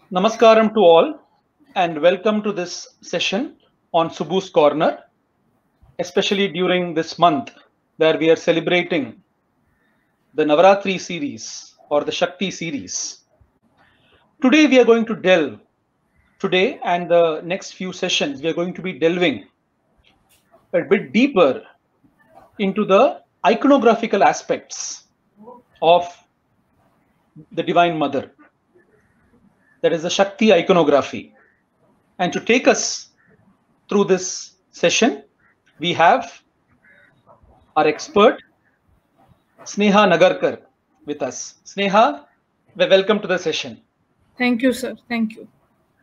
Namaskaram to all and welcome to this session on Subhu's Corner, especially during this month where we are celebrating the Navaratri series or the Shakti series. Today we are going to delve, today and the next few sessions, we are going to be delving a bit deeper into the iconographical aspects of the Divine Mother. That is the Shakti iconography. And to take us through this session, we have our expert, Sneha Nagarkar, with us. Sneha, welcome to the session. Thank you, sir. Thank you.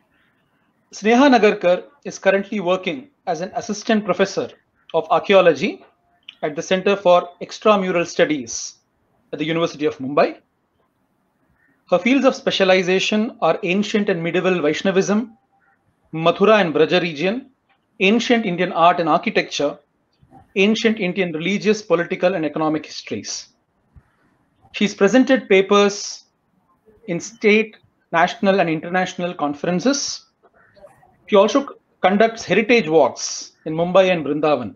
Sneha Nagarkar is currently working as an assistant professor of archaeology at the Center for Extramural Studies at the University of Mumbai. Her fields of specialization are ancient and medieval Vaishnavism, Mathura and Braja region, ancient Indian art and architecture, ancient Indian religious, political, and economic histories. She's presented papers in state, national, and international conferences. She also conducts heritage walks in Mumbai and Vrindavan.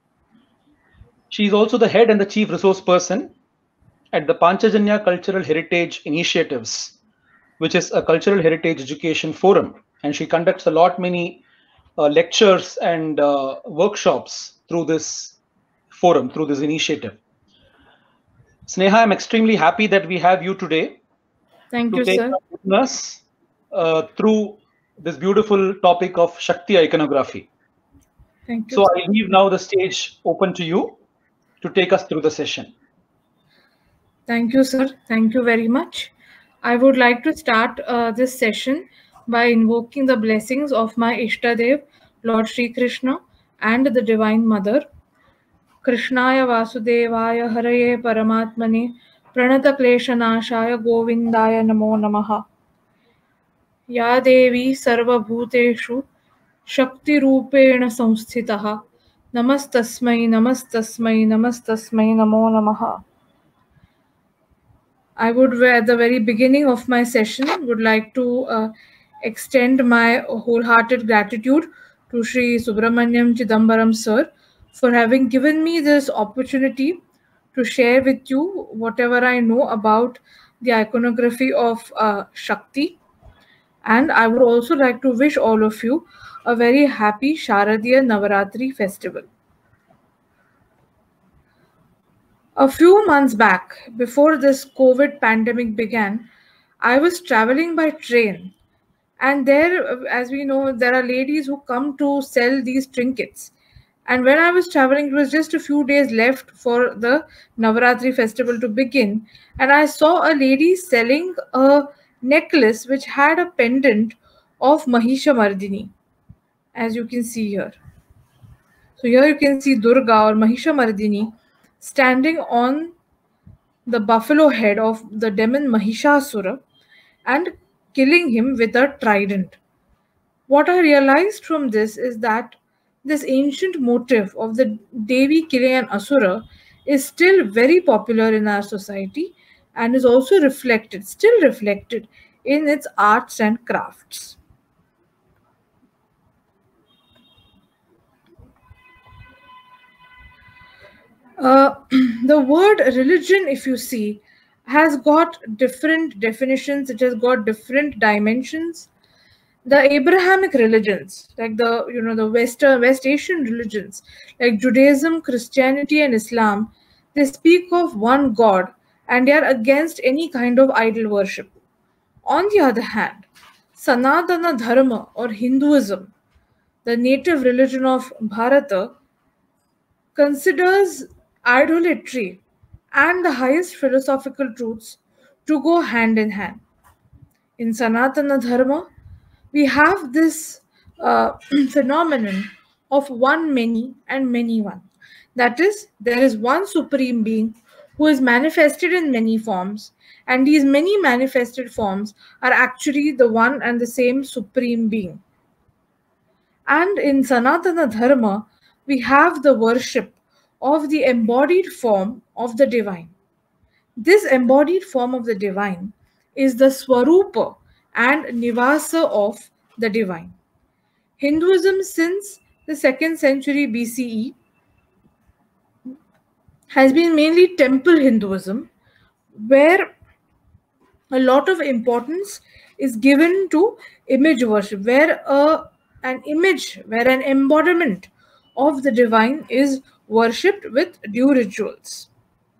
She is also the head and the chief resource person at the Panchajanya Cultural Heritage Initiatives, which is a cultural heritage education forum. And she conducts many lectures and workshops through this forum, through this initiative. Sneha, I'm extremely happy that we have you today. Thank you, sir. Us through this beautiful topic of Shakti iconography. Thank you. So I leave now the stage open to you to take us through the session. Thank you, sir. Thank you very much. I would like to start this session by invoking the blessings of my Ishtadev, Lord Sri Krishna, and the Divine Mother. Krishnaya Vasudevaya Haraye Paramatmane Pranata Kleshanashaya Govindaya Namo Namaha. Ya Devi Sarva Bhuteshu Shakti Rupena Samsthitaha Namastasmai Namastasmai Namastasmai Namo Namaha. I would, at the very beginning of my session, would like to extend my wholehearted gratitude to Sri Subramaniam Chidambaram sir for having given me this opportunity to share with you whatever I know about the iconography of Shakti. And I would also like to wish all of you a very happy Sharadiya Navaratri festival. A few months back, before this COVID pandemic began, I was traveling by train. And there, as we know, there are ladies who come to sell these trinkets. And when I was traveling, it was just a few days left for the Navaratri festival to begin. And I saw a lady selling a necklace which had a pendant of Mahisha Mardini, as you can see here. So here you can see Durga or Mahisha Mardini standing on the buffalo head of the demon Mahishasura and killing him with a trident. What I realized from this is that this ancient motif of the Devi killing an Asura is still very popular in our society and is also still reflected in its arts and crafts. The word religion, if you see, has got different definitions. It has got different dimensions. The Abrahamic religions, like the West Asian religions, like Judaism, Christianity, and Islam, they speak of one God and they are against any kind of idol worship. On the other hand, Sanatana Dharma or Hinduism, the native religion of Bharata, considers idolatry and the highest philosophical truths to go hand in hand. In Sanatana Dharma, we have this phenomenon of one many and many one. That is, there is one supreme being who is manifested in many forms, and these many manifested forms are actually the one and the same supreme being. And in Sanatana Dharma, we have the worship of the embodied form of the divine. This embodied form of the divine is the Swarupa and Nivasa of the divine. Hinduism since the 2nd century BCE has been mainly temple Hinduism, where a lot of importance is given to image worship, where an image, where an embodiment of the divine is worshipped with due rituals.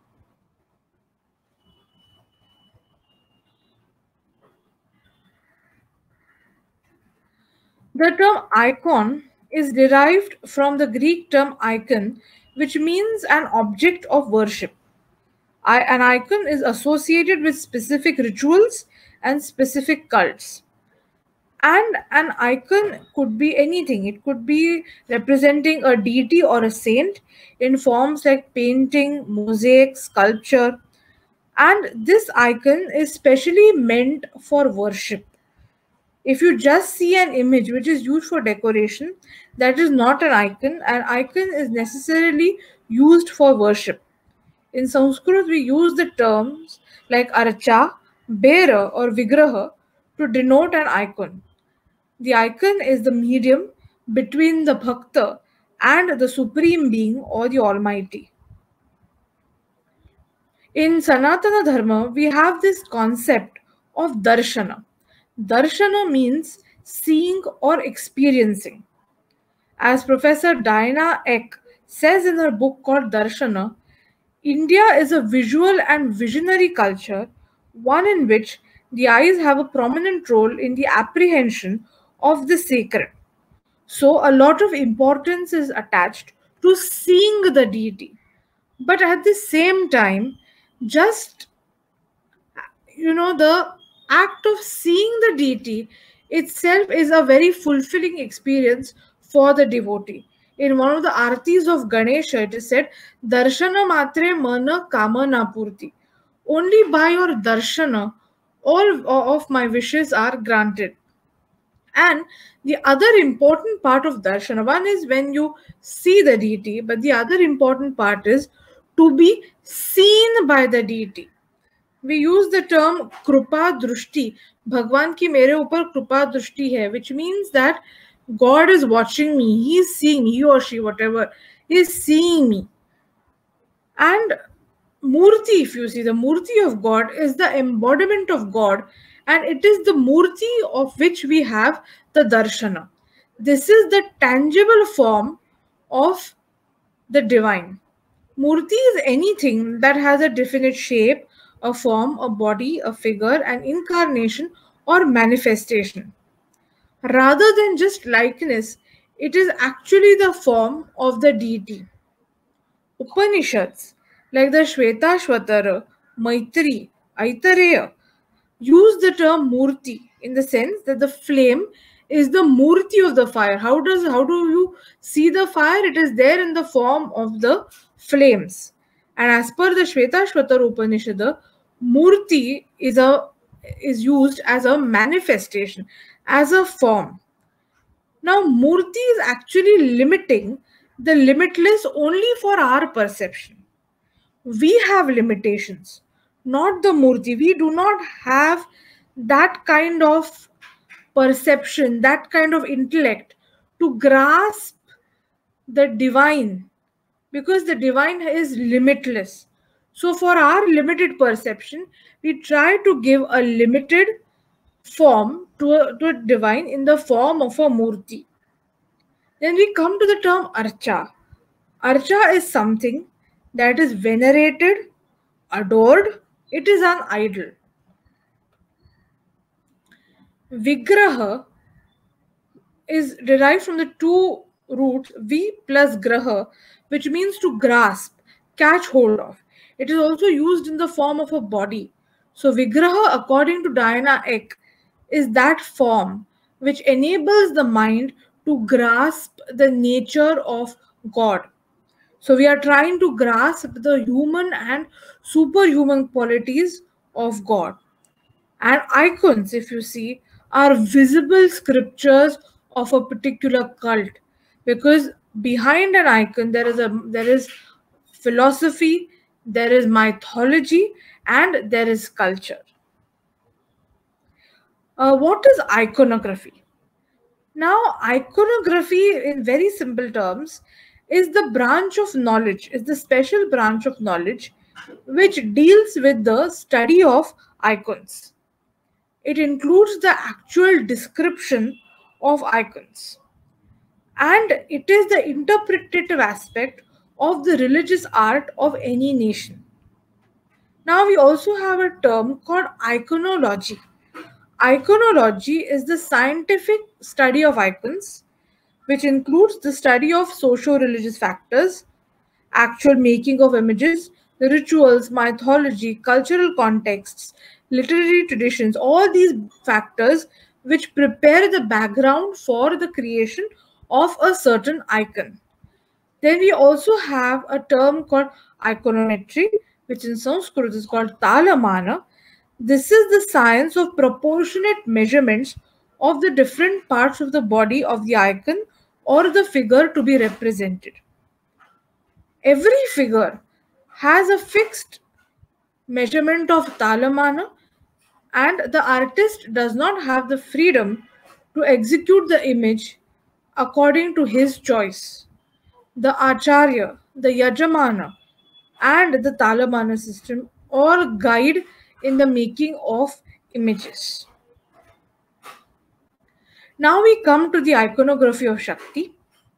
The term icon is derived from the Greek term icon, which means an object of worship. An icon is associated with specific rituals and specific cults. And an icon could be anything. It could be representing a deity or a saint in forms like painting, mosaic, sculpture. And this icon is specially meant for worship. If you just see an image which is used for decoration, that is not an icon. An icon is necessarily used for worship. In Sanskrit, we use the terms like archa, bearer, or vigraha to denote an icon. The icon is the medium between the bhakta and the supreme being or the Almighty. In Sanatana Dharma, we have this concept of darshana. Darshana means seeing or experiencing. As Professor Diana Eck says in her book called Darshana, India is a visual and visionary culture, one in which the eyes have a prominent role in the apprehension of the sacred. So, a lot of importance is attached to seeing the deity. But at the same time, just the act of seeing the deity itself is a very fulfilling experience for the devotee. In one of the artis of Ganesha, it is said, Darshana matre mana kamana purti. Only by your darshana, all of my wishes are granted. And the other important part of darshana, one is when you see the deity, but the other important part is to be seen by the deity. We use the term Krupa Drushti. Bhagwan ki mere upar Krupa Drushti hai, which means that God is watching me. He is seeing me, he or she, whatever, he is seeing me. And Murti, if you see, the Murti of God is the embodiment of God, and it is the Murti of which we have the Darshana. This is the tangible form of the divine. Murti is anything that has a definite shape, a form, a body, a figure, an incarnation, or manifestation. Rather than just likeness, it is actually the form of the deity. Upanishads, like the Shvetashvatara, Maitri, Aitareya, use the term murti in the sense that the flame is the murti of the fire. How do you see the fire? It is there in the form of the flames. And as per the Shvetashvatara Upanishad, murti is used as a manifestation, as a form. Now, murti is actually limiting the limitless only for our perception. We have limitations, not the murti. We do not have that kind of perception, that kind of intellect to grasp the divine, because the divine is limitless. So, for our limited perception, we try to give a limited form to a divine in the form of a murti. Then we come to the term archa. Archa is something that is venerated, adored. It is an idol. Vigraha is derived from the two roots V plus graha, which means to grasp, catch hold of. It is also used in the form of a body. So Vigraha, according to Diana Eck, is that form which enables the mind to grasp the nature of God. So we are trying to grasp the human and superhuman qualities of God. And icons, if you see, are visible scriptures of a particular cult, because behind an icon there is philosophy, there is mythology, and there is culture. What is iconography? Now, iconography, in very simple terms, is the branch of knowledge, is the special branch of knowledge which deals with the study of icons. It includes the actual description of icons, and it is the interpretative aspect of the religious art of any nation. Now, we also have a term called iconology. Iconology is the scientific study of icons, which includes the study of socio religious factors, actual making of images, the rituals, mythology, cultural contexts, literary traditions, all these factors which prepare the background for the creation of a certain icon. Then we also have a term called iconometry, which in Sanskrit is called talamana. This is the science of proportionate measurements of the different parts of the body of the icon or the figure to be represented. Every figure has a fixed measurement of talamana, and the artist does not have the freedom to execute the image according to his choice. The acharya, the yajamana, and the talamana system all guide in the making of images. Now we come to the iconography of Shakti.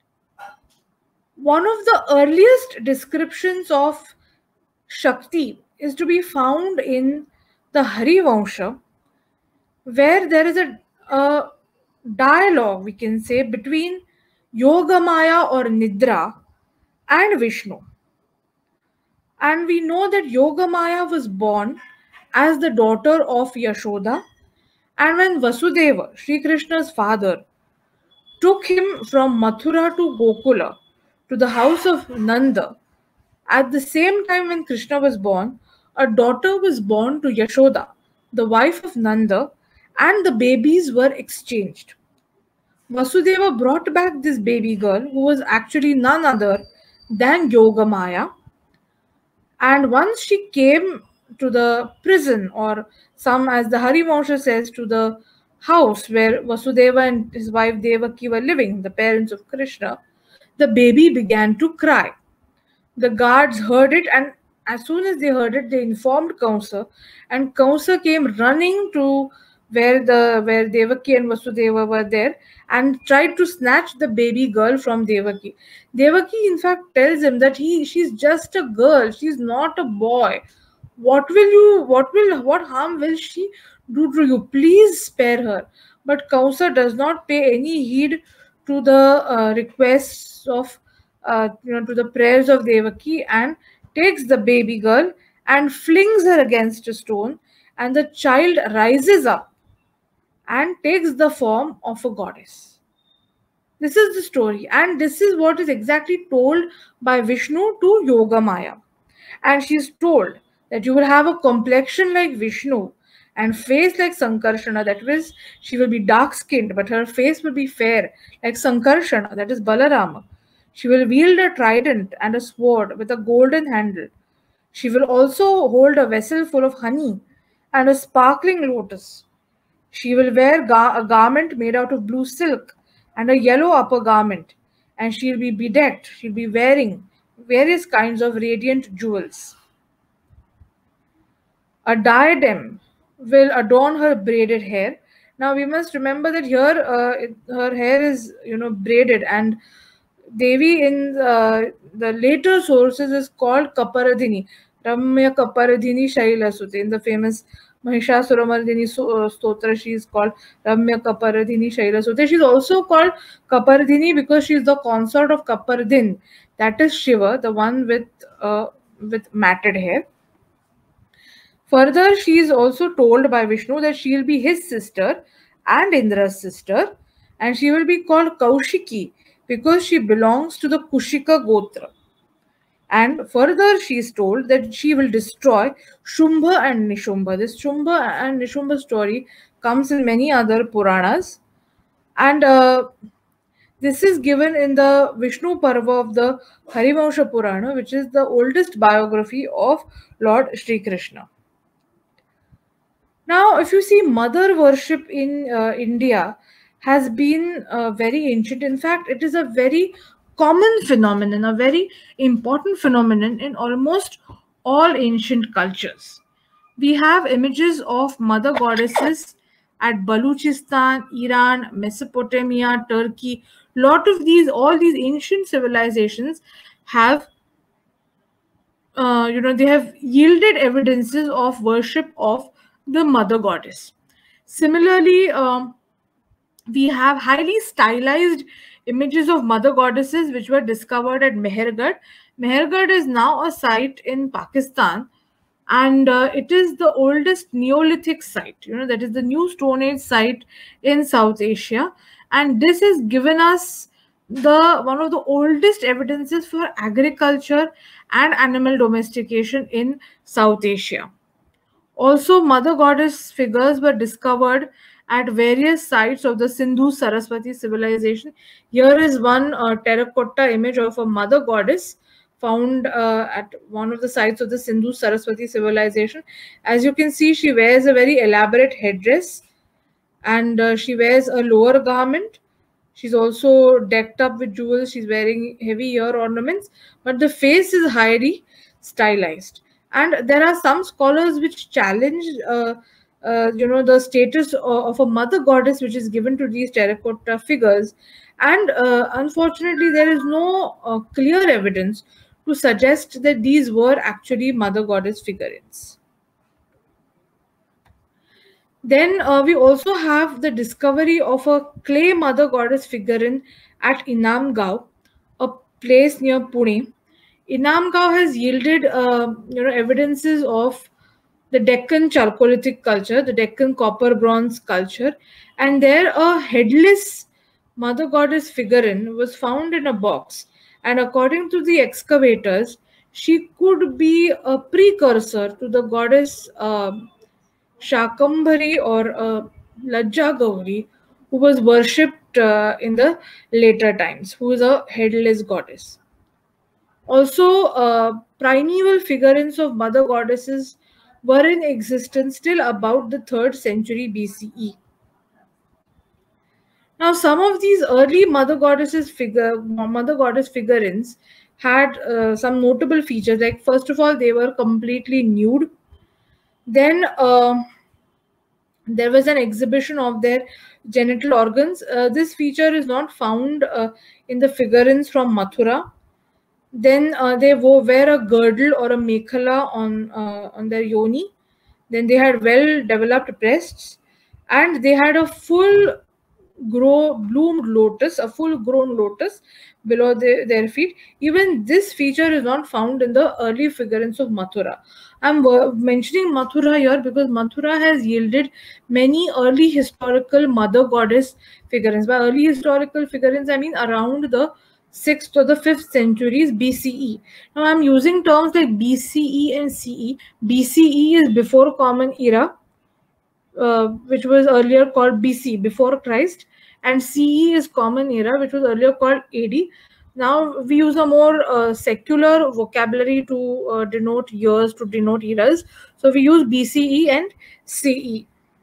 One of the earliest descriptions of Shakti is to be found in the Harivansha, where there is a dialogue, we can say, between Yogamaya or Nidra and Vishnu. And we know that Yogamaya was born as the daughter of Yashoda, and when Vasudeva, Sri Krishna's father, took him from Mathura to Gokula to the house of Nanda, at the same time when Krishna was born, a daughter was born to Yashoda, the wife of Nanda, and the babies were exchanged. Vasudeva brought back this baby girl who was actually none other than Yogamaya. And once she came to the prison, or some, as the Harivansha says, to the house where Vasudeva and his wife Devaki were living, the parents of Krishna, the baby began to cry. The guards heard it, and as soon as they heard it, they informed Kamsa, and Kamsa came running to where Devaki and Vasudeva were there and tried to snatch the baby girl from Devaki. Devaki, in fact, tells him that she's just a girl, she's not a boy. What harm will she do to you? Please spare her. But Kamsa does not pay any heed to the requests of to the prayers of Devaki, and takes the baby girl and flings her against a stone, and the child rises up and takes the form of a goddess. This is the story, and this is what is exactly told by Vishnu to Yogamaya. And she is told that you will have a complexion like Vishnu and face like Sankarshana, that is, she will be dark skinned, but her face will be fair like Sankarshana, that is Balarama. She will wield a trident and a sword with a golden handle. She will also hold a vessel full of honey and a sparkling lotus. She will wear a garment made out of blue silk and a yellow upper garment, and she'll be bedecked. She'll be wearing various kinds of radiant jewels. A diadem will adorn her braided hair. Now we must remember that here her hair is braided, and Devi in the later sources is called Kaparadhini, Ramya Kaparadhini Shailasute. In the famous Mahishasuramardini Stotra, she is called Ramya Kaparadhini Shailasute. She is also called Kaparadhini because she is the consort of Kapardhin, that is Shiva, the one with matted hair. Further, she is also told by Vishnu that she will be his sister and Indra's sister, and she will be called Kaushiki because she belongs to the Kushika Gotra. And further, she is told that she will destroy Shumbha and Nishumbha. This Shumbha and Nishumbha story comes in many other Puranas, and this is given in the Vishnu Parva of the Harivansha Purana, which is the oldest biography of Lord Sri Krishna. Now, if you see, mother worship in India has been very ancient. In fact, it is a very common phenomenon, a very important phenomenon in almost all ancient cultures. We have images of mother goddesses at Baluchistan, Iran, Mesopotamia, Turkey. All these ancient civilizations have, they have yielded evidences of worship of the mother goddess. Similarly, we have highly stylized images of mother goddesses which were discovered at Mehergarh. Mehergarh is now a site in Pakistan, and it is the oldest Neolithic site. That is the new Stone Age site in South Asia, and this has given us the one of the oldest evidences for agriculture and animal domestication in South Asia. Also, mother goddess figures were discovered at various sites of the Sindhu Saraswati civilization. Here is one terracotta image of a mother goddess found at one of the sites of the Sindhu Saraswati civilization. As you can see, she wears a very elaborate headdress, and she wears a lower garment. She's also decked up with jewels. She's wearing heavy ear ornaments, but the face is highly stylized. And there are some scholars which challenge, the status of a mother goddess which is given to these terracotta figures. And unfortunately, there is no clear evidence to suggest that these were actually mother goddess figurines. Then we also have the discovery of a clay mother goddess figurine at Inamgaon, a place near Pune. Inamgaon has yielded, evidences of the Deccan Chalcolithic culture, the Deccan copper bronze culture, and there a headless mother goddess figurine was found in a box. And according to the excavators, she could be a precursor to the goddess Shakambhari or Lajja Gauri, who was worshipped in the later times, who is a headless goddess. Also, primeval figurines of mother goddesses were in existence till about the 3rd century BCE. Now, some of these early mother goddess figurines had some notable features. Like, first of all, they were completely nude. Then there was an exhibition of their genital organs. This feature is not found in the figurines from Mathura. Then they wear a girdle or a mekhala on their yoni. Then they had well developed breasts, and they had a full bloomed lotus, a full grown lotus below their feet. Even this feature is not found in the early figurines of Mathura. I'm mentioning Mathura here because Mathura has yielded many early historical mother goddess figurines. By early historical figurines, I mean around the 6th or the 5th centuries BCE. Now I'm using terms like BCE and CE. BCE is before Common Era, which was earlier called BC, before Christ, and CE is Common Era, which was earlier called AD. Now we use a more secular vocabulary to denote years, to denote eras. So we use BCE and CE.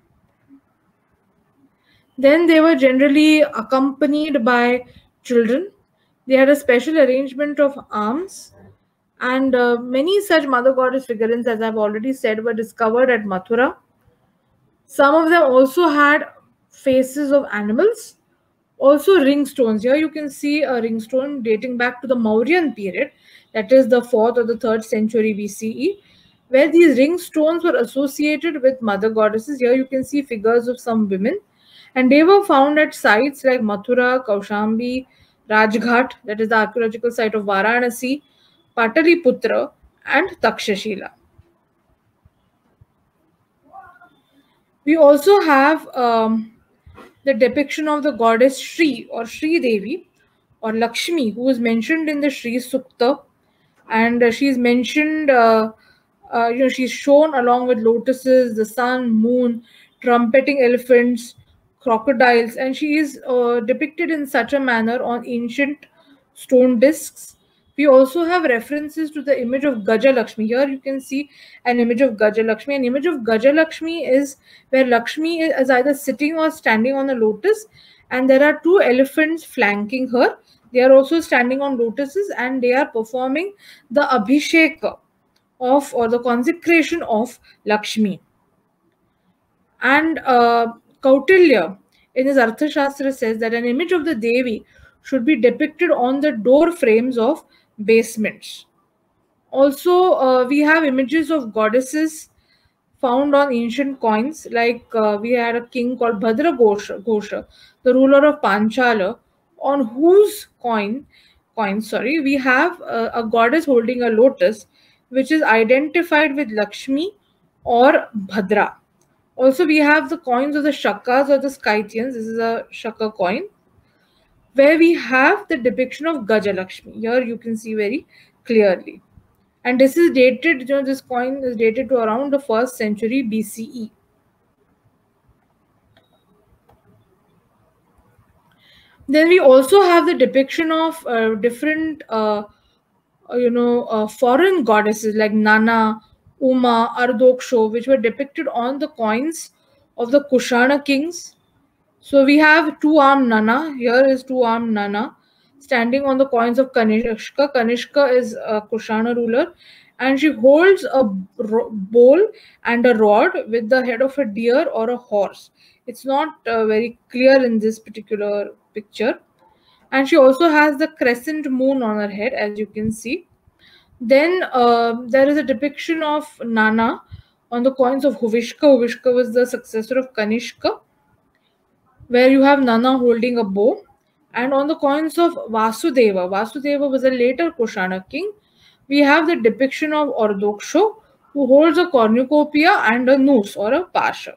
Then they were generally accompanied by children. They had a special arrangement of arms, and many such mother goddess figurines, as I've already said, were discovered at Mathura. Some of them also had faces of animals. Also ring stones. Here you can see a ring stone dating back to the Mauryan period, that is the 4th or the 3rd century BCE, where these ring stones were associated with mother goddesses. Here you can see figures of some women, and they were found at sites like Mathura, Kaushambi, Rajghat, that is the archaeological site of Varanasi, Pataliputra, and Takshashila. We also have the depiction of the goddess Shri or Shri Devi or Lakshmi, who is mentioned in the Shri Sukta, and she is mentioned, she's shown along with lotuses, the sun, moon, trumpeting elephants, crocodiles, and she is depicted in such a manner on ancient stone discs. We also have references to the image of Gajalakshmi. Here you can see an image of Gajalakshmi. An image of Gajalakshmi is where Lakshmi is either sitting or standing on a lotus, and there are two elephants flanking her. They are also standing on lotuses, and they are performing the Abhishek of, or the consecration of, Lakshmi. And Kautilya in his Arthashastra says that an image of the Devi should be depicted on the door frames of basements. Also, we have images of goddesses found on ancient coins. Like we had a king called Bhadra Ghosha, the ruler of Panchala, on whose coin, we have a goddess holding a lotus, which is identified with Lakshmi or Bhadra. Also, we have the coins of the Shakas or the Scythians. This is a Shaka coin, where we have the depiction of Gajalakshmi. Here you can see very clearly. And this is dated, this coin is dated to around the 1st century BCE. Then we also have the depiction of different, foreign goddesses like Nana, Uma, Ardoksho, which were depicted on the coins of the Kushana kings. So we have two-armed Nana. Here is two-armed Nana standing on the coins of Kanishka. Kanishka is a Kushana ruler, and she holds a bowl and a rod with the head of a deer or a horse. It's not very clear in this particular picture. And she also has the crescent moon on her head, as you can see. Then there is a depiction of Nana on the coins of Huvishka. Huvishka was the successor of Kanishka, where you have Nana holding a bow. And on the coins of Vasudeva, Vasudeva was a later Kushana king, we have the depiction of Ardoksho, who holds a cornucopia and a noose or a pasha.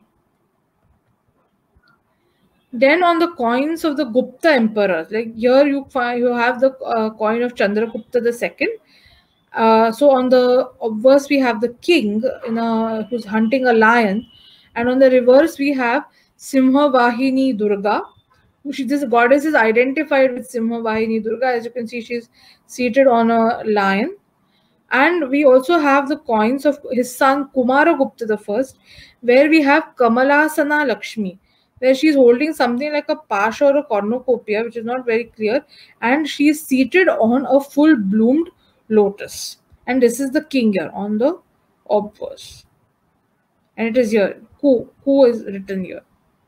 Then on the coins of the Gupta emperors, like here you have the coin of Chandragupta II. So on the obverse we have the king who's hunting a lion, and on the reverse we have Simha Vahini Durga. This goddess is identified with Simha Vahini Durga. As you can see, she's seated on a lion. And we also have the coins of his son Kumaragupta I, where we have Kamalasana Lakshmi, where she's holding something like a pasha or a cornucopia, which is not very clear, and she's seated on a full bloomed lotus. And this is the king here on the obverse. And it is here. Ku is written here.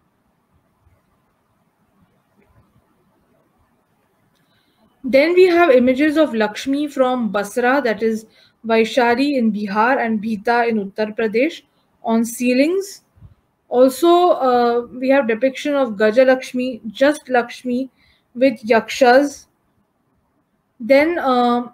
Then we have images of Lakshmi from Basra, that is Vaishali in Bihar and Bhita in Uttar Pradesh, on ceilings. Also, we have depiction of Gajalakshmi, just Lakshmi with yakshas. Then from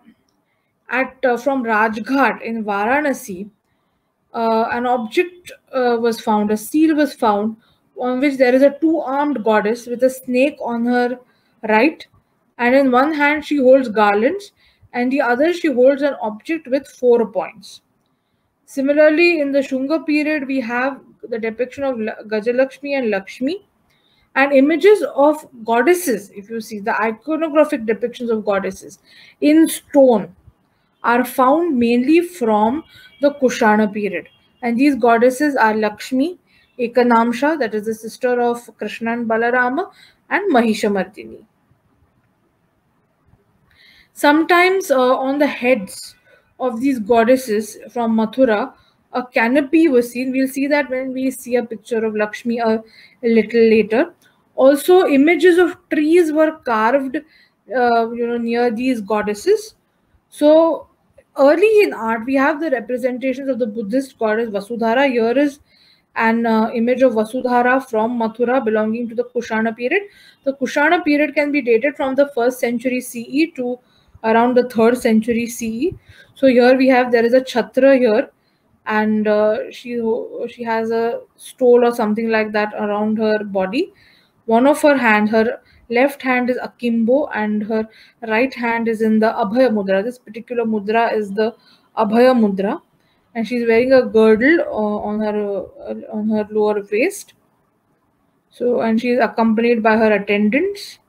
Rajghat in Varanasi, an object was found, a seal was found, on which there is a two-armed goddess with a snake on her right, and in one hand she holds garlands, and the other she holds an object with 4 points. Similarly, in the Shunga period, we have the depiction of Gajalakshmi and Lakshmi, and images of goddesses. If you see the iconographic depictions of goddesses in stone are found mainly from the Kushana period. And these goddesses are Lakshmi, Ekanamsha, that is the sister of Krishna and Balarama, and Mahishamardini. Sometimes on the heads of these goddesses from Mathura, a canopy was seen. We'll see that when we see a picture of Lakshmi a little later. Also, images of trees were carved near these goddesses. So early in art, we have the representations of the Buddhist goddess Vasudhara. Here is an image of Vasudhara from Mathura belonging to the Kushana period. The Kushana period can be dated from the 1st century CE to around the 3rd century CE. So here we have, there is a chhatra here, and she has a stole or something like that around her body. One of her hands, her left hand is akimbo, and her right hand is in the Abhaya Mudra. This particular mudra is the Abhaya Mudra, and she's wearing a girdle on her lower waist. So, and she is accompanied by her attendants.